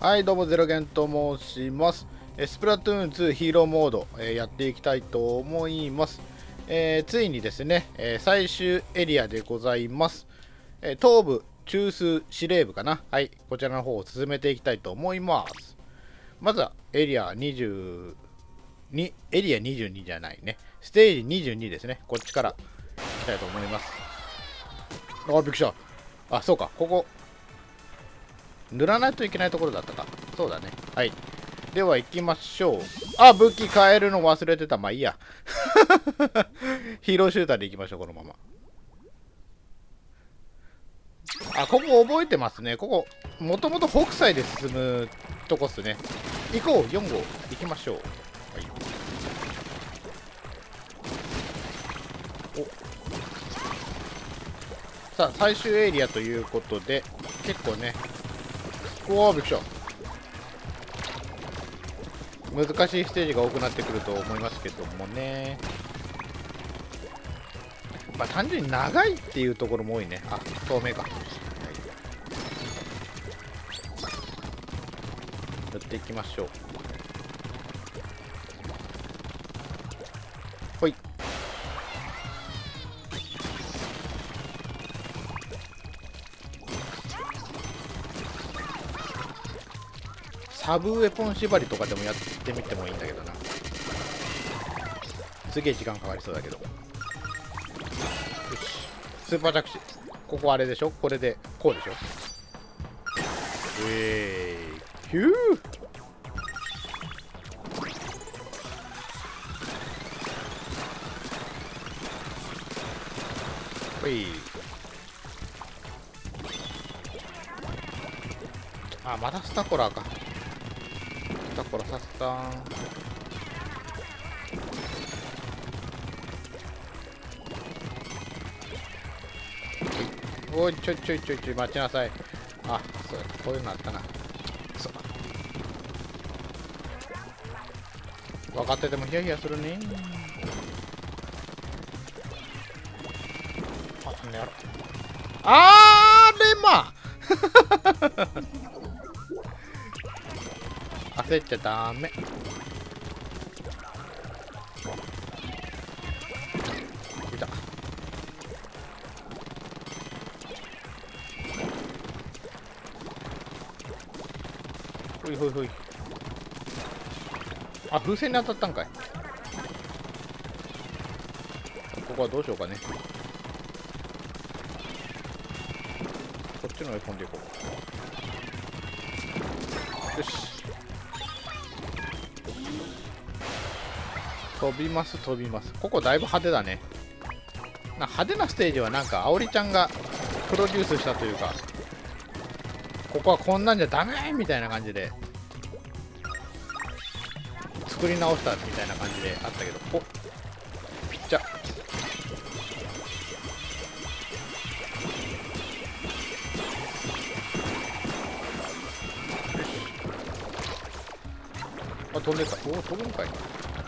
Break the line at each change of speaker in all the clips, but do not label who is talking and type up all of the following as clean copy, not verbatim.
はい、どうもゼロゲンと申します。スプラトゥーン2ヒーローモード、やっていきたいと思います。ついにですね、最終エリアでございます。東部中枢司令部かな。はい、こちらの方を進めていきたいと思います。まずはエリア22、エリア22じゃないね。ステージ22ですね。こっちからいきたいと思います。あ、びっくりした。あ、そうか、ここ。塗らないといけないところだったか。そうだね。はい。では行きましょう。あ、武器変えるの忘れてた。まあいいや。ヒーローシューターで行きましょう、このまま。あ、ここ覚えてますね。ここ、もともと北斎で進むとこっすね。行こう、4号。行きましょう。はい。お。さあ、最終エリアということで、結構ね、おー、びっくりした。難しいステージが多くなってくると思いますけどもね。まあ単純に長いっていうところも多いね。あ、透明か。はい、やっていきましょう。ほい。サブウェポン縛りとかでもやってみてもいいんだけどな。すげえ時間かかりそうだけど。よし。スーパー着地。ここあれでしょ、これでこうでしょ。ヒュー。ほい。あ、まだスタコラーか。スタコラさせたん。おい、ちょい、待ちなさい。あ、そうだ、こういうのあったな。そう。分かっててもヒヤヒヤするね。あ、ねやろ。レマ焦っちゃダメ。いた。ほいほいほい。あ、風船に当たったんかい。ここはどうしようかね。こっちの上飛んでいこう。よし。飛びます。ここだいぶ派手だね。派手なステージはなんか、あおりちゃんがプロデュースしたというか、ここはこんなんじゃダメみたいな感じで、作り直したみたいな感じであったけど、おピッチャあ、飛んでた。おお、飛ぶんかい。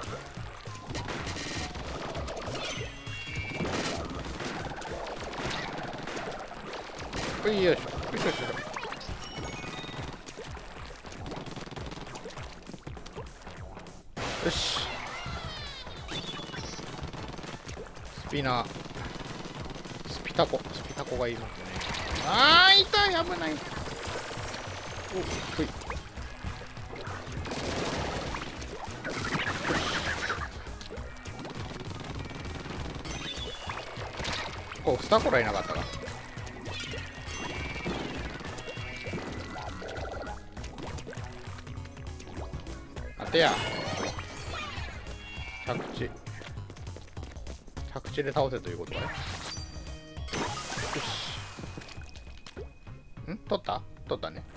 よいしょ、よいしょ。よし。スピナー。スピタコがいますね。あー、痛い、危ない。お、ほい。お、スタコラいなかったか。当てや。着地で倒せということかね。よし。ん、取ったね。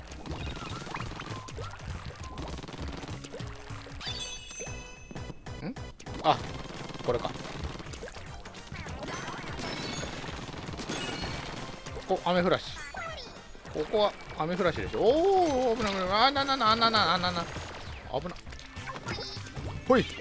ん、あ、これか。ここ雨降らし。ここは雨降らしでしょ。おお、危ない。危ない。危な。ほい。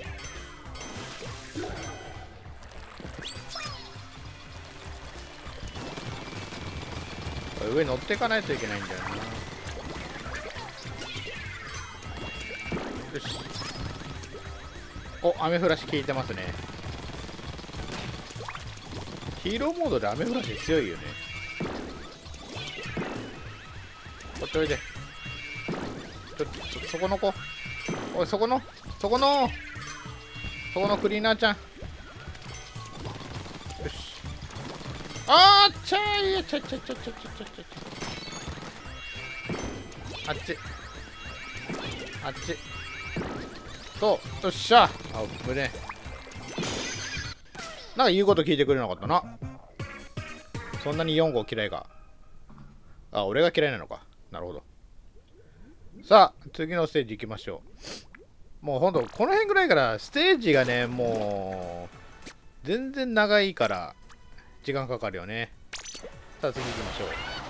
上乗っていかないといけないんだよな。 よし。お、雨降らし効いてますね。ヒーローモードで雨降らし強いよね。こっちおいで。そこの子。おい、そこのクリーナーちゃん。よし。あーっちゃーいや、ちゃ。あっち。そう、よっしゃ。あ、ぶね。なんか言うこと聞いてくれなかったな。そんなに4号嫌いか。あ、俺が嫌いなのか。なるほど。さあ、次のステージ行きましょう。もうほんと、この辺ぐらいからステージがね、もう、全然長いから、時間かかるよね。さあ、次行きましょう。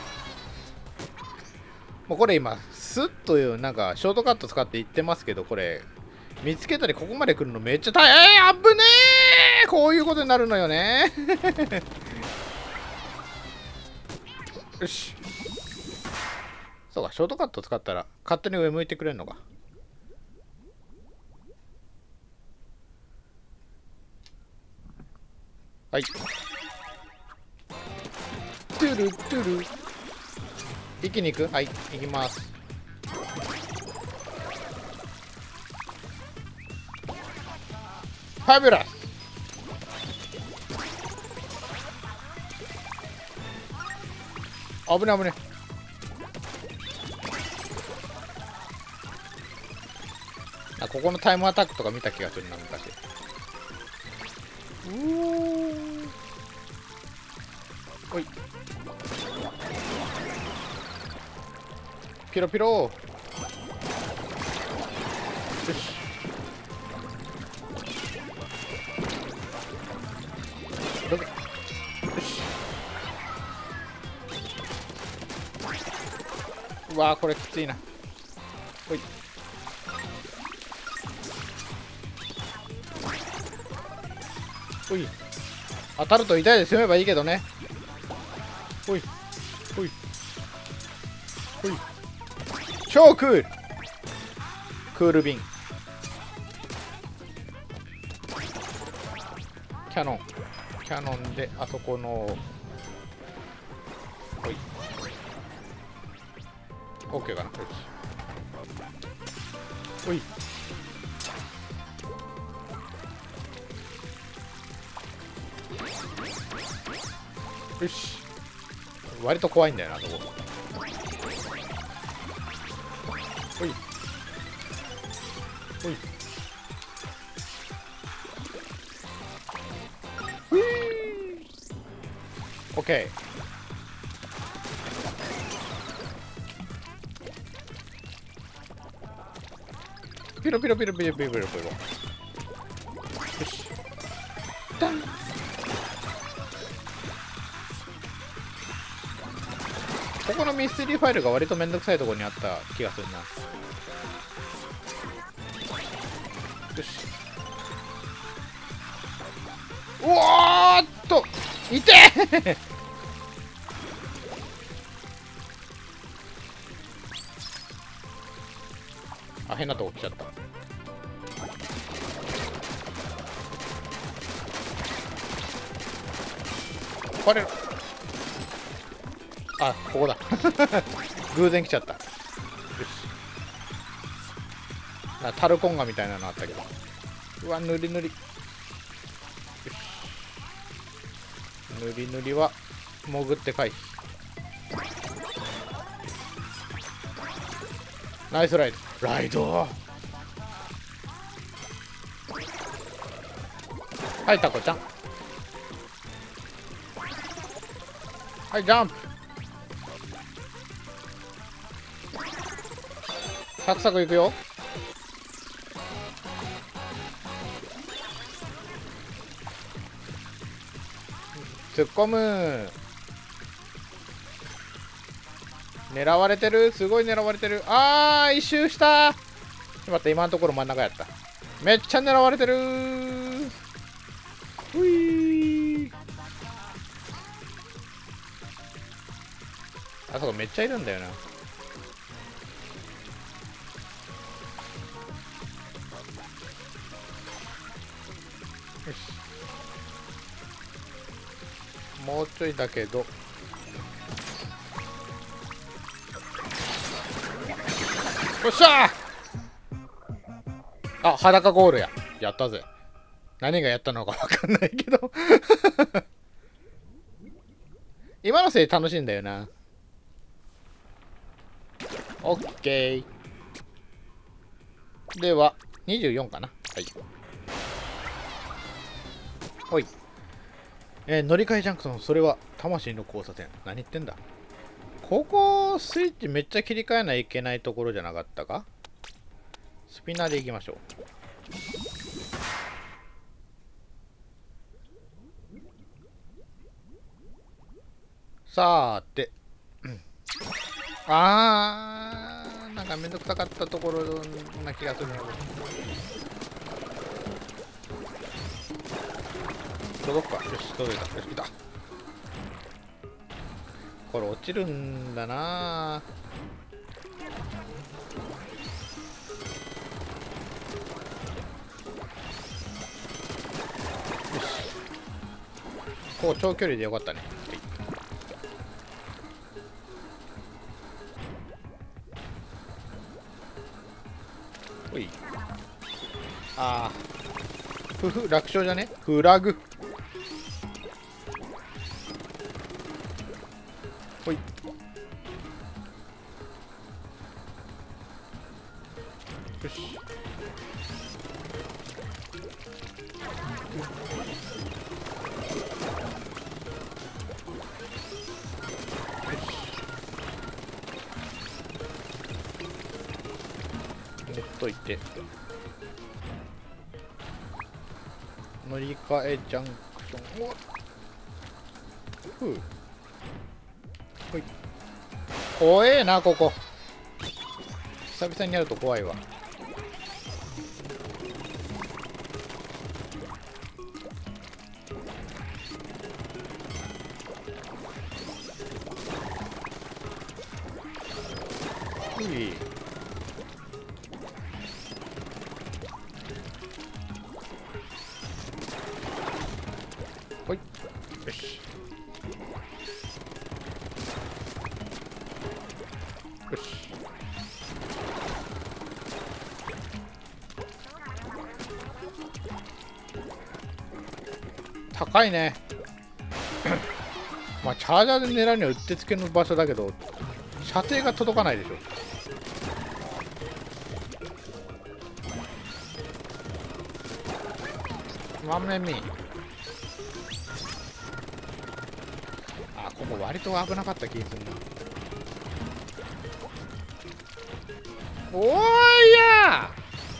もうこれ今、スッという、なんか、ショートカット使って行ってますけど、これ、見つけたりここまで来るのめっちゃ大変。あぶねー。こういうことになるのよね。よし。そうか、ショートカット使ったら勝手に上向いてくれるのか。はい。トゥルトゥル。一気に行く？はい、行きます。ファビュラス。危ね危ね。あ、ここのタイムアタックとか見た気がするな、昔。おい。ピロピロ。よし。どけ。よし。うわー、これきついな。おい。おい。当たると痛いで済めばいいけどね。おい。おい。おい。超クール。クールビン。キャノンであそこの。おい。オッケーかな。よし。おい。よし。割と怖いんだよな、そこ。おい。おい。ふぃー。オッケー。ピロピロピロピロピロピロピロ。よし。ダン。ここのミステリーファイルが割とめんどくさいところにあった気がするな。よし。おーっといてーあ、変なとこ来ちゃった。これあ、ここだ偶然来ちゃった。よし。タルコンガみたいなのあったけど。うわ、塗り塗り。よし。塗り塗りは潜って回避。ナイスライド。ライド。はい、タコちゃん。はい、ジャンプ。サクサクいくよ。突っ込む。狙われてる。すごい狙われてる。あー、一周した。待って、今のところ真ん中やった。めっちゃ狙われてる。ういー。あそこめっちゃいるんだよな。 よし、もうちょいだけど。よっしゃー。あ、裸ゴールや。やったぜ。何がやったのか分かんないけど今のせい楽しいんだよな。オッケー。では24かな。はい。ほい。乗り換えジャンクション、それは魂の交差点。何言ってんだ。ここスイッチめっちゃ切り替えないといけないところじゃなかったか。スピナーでいきましょう。さーて、なんかめんどくさかったところな気がする。届くか。よし、届いた。よし、来た。これ落ちるんだな。よし、こう長距離でよかったね。ほい。ああ、楽勝じゃね。フラグ。ほい。よし。持っといて。乗り換えジャンクション。ほい。怖えな、ここ。久々にやると怖いわ。ほい。ほい。よし。よし。高いね。まあチャージャーで狙うにはうってつけの場所だけど、射程が届かないでしょ。満面見。あ、ここ割と危なかった気がするな。おーいや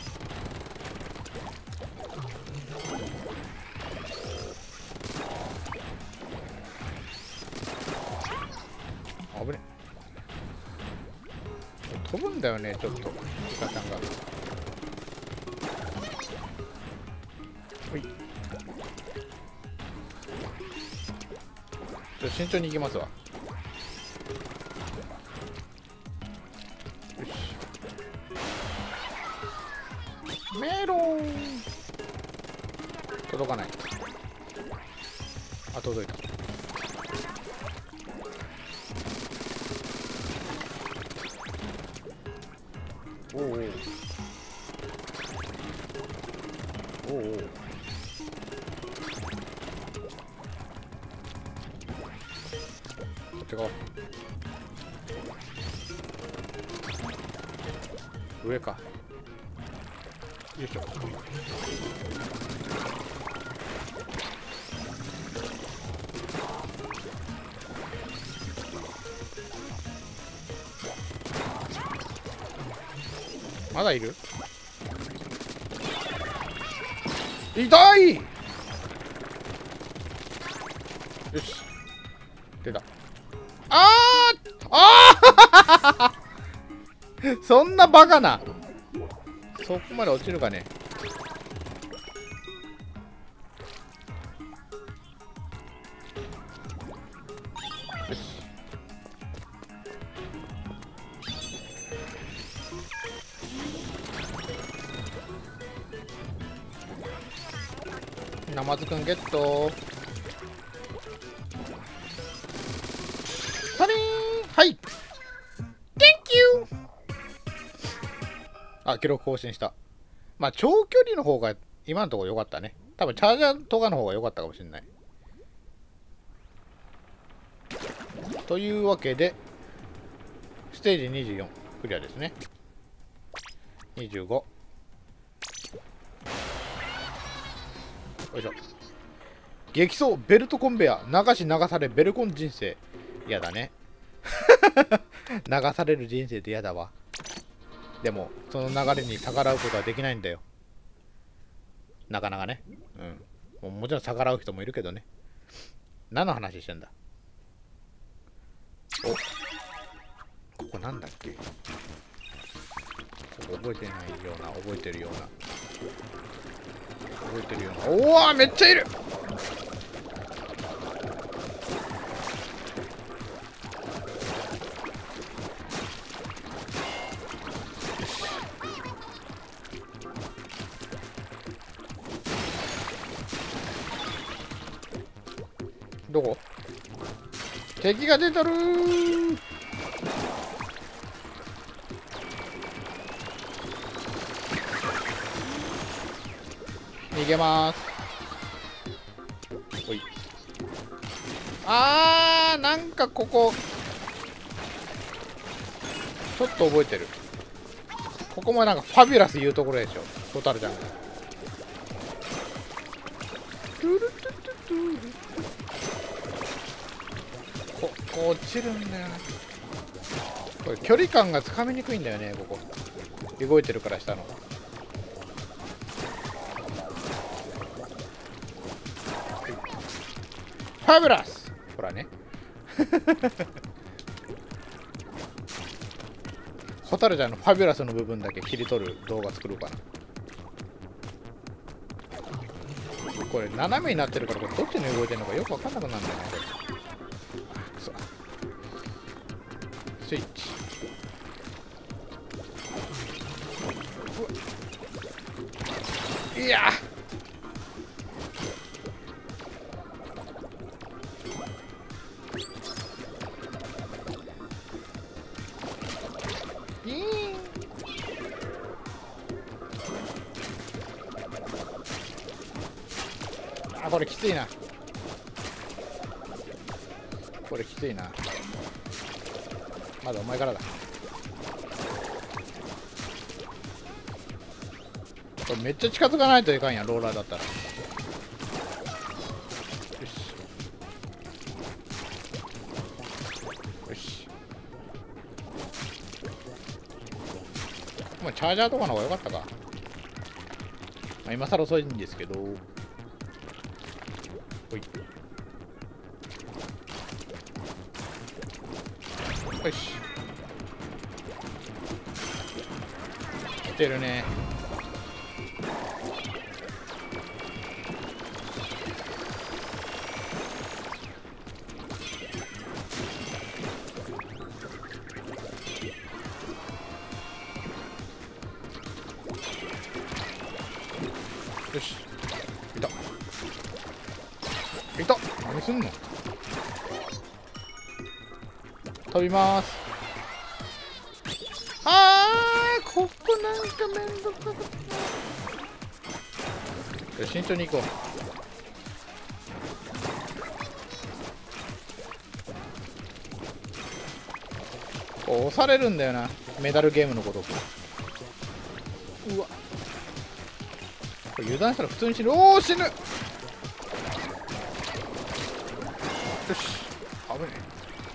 ー、危ね。飛ぶんだよね、ちょっとイカちゃんが。ほい。慎重に行きますわ。よし。メロン。届かない。あ、届いた。おおおおおお。こっち側。上か。よいしょ。まだいる？痛い！よし。出た。そんなバカな。そこまで落ちるかね。よし。 ナマズくんゲット。パリーン。はい。 Thank you。 あ、記録更新した。まあ長距離の方が今のところ良かったね。多分チャージャーとかの方が良かったかもしれない。というわけでステージ24クリアですね。25。よいしょ。激走ベルトコンベア流し流されベルコン人生。嫌だね。流される人生って嫌だわ。でもその流れに逆らうことはできないんだよ、なかなかね。うん、もちろん逆らう人もいるけどね。何の話してんだ。お、ここなんだっけ。ここ覚えてないような、覚えてるような、覚えてるような。おお、めっちゃいる。どこ？敵が出とるー。逃げます。おい。なんかここちょっと覚えてる。ここもなんかファビュラス言うところでしょ、トタルちゃんが。ここ落ちるんだよな。これ距離感がつかみにくいんだよね。ここ動いてるから下の。ファビュラス。ほらね。ホタルちゃんのファビュラスの部分だけ切り取る動画作ろうかな。これ斜めになってるから、これどっちに動いてるのかよく分かんなくなるんだよね。くそ。スイッチ。いやこれきついな。これきついな。まだお前からだ。これめっちゃ近づかないといかんや、ローラーだったら。よしよし。まあチャージャーとかの方が良かったか。まあ、今更遅いんですけど。ほい。よし。来てるね。よし。いた。いた。何すんの。飛びます。ここなんかめんどくさかった。よし、慎重に行こう。こう押されるんだよな、メダルゲームのことく。うわ、これ油断したら普通に死ぬ。おお、死ぬ。よし、危ねえ。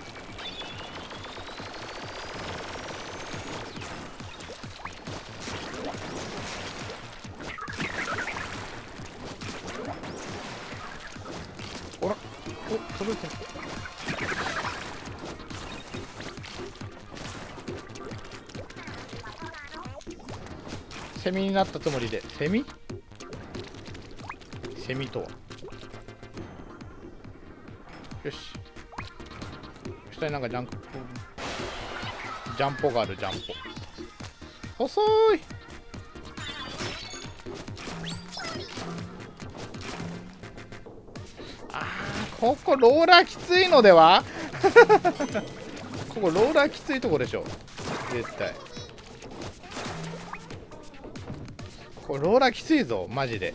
ほら、お、届いてる。セミになったつもりで。セミ？セミとは。よし。下になんかジャンポがある。ジャンポ。遅い。 ここローラーきついのではここローラーきついとこでしょ絶対。これローラーきついぞマジで。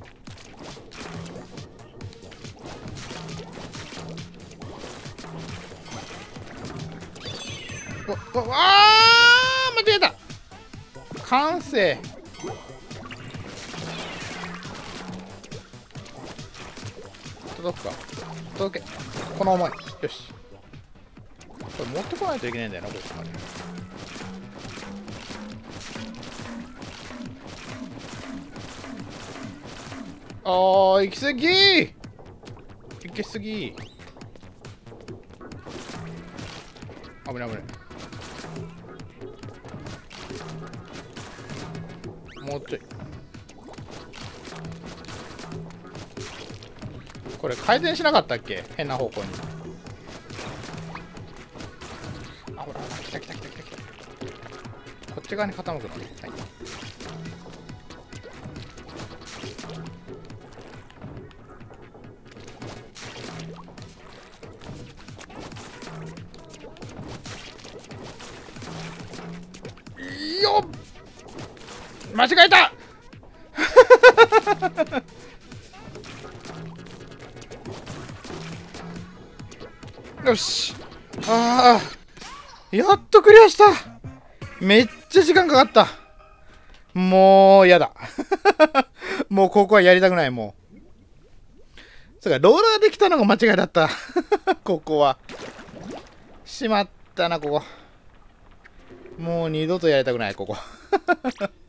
間違えた。完成。届くか。届け。この思い。よし。これ持ってこないといけないんだよな、こっちまで。行き過ぎー。行き過ぎー。危ない危ない。もうちょい。これ改善しなかったっけ、変な方向に。ほら来た来た来た来た来た。こっち側に傾くのね。はい、よっ、間違えたよし。やっとクリアした。めっちゃ時間かかった。もうやだもうここはやりたくない。もうそうか、ローラーできたのが間違いだったここはしまったな。ここもう二度とやりたくない。ここ